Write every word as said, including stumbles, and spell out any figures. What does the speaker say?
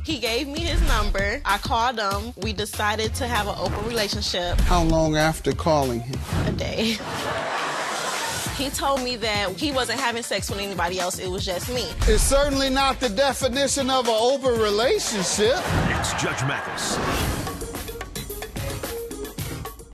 He gave me his number. I called him. We decided to have an open relationship. How long after calling him? A day. He told me that he wasn't having sex with anybody else. It was just me. It's certainly not the definition of an open relationship. Next, Judge Mathis.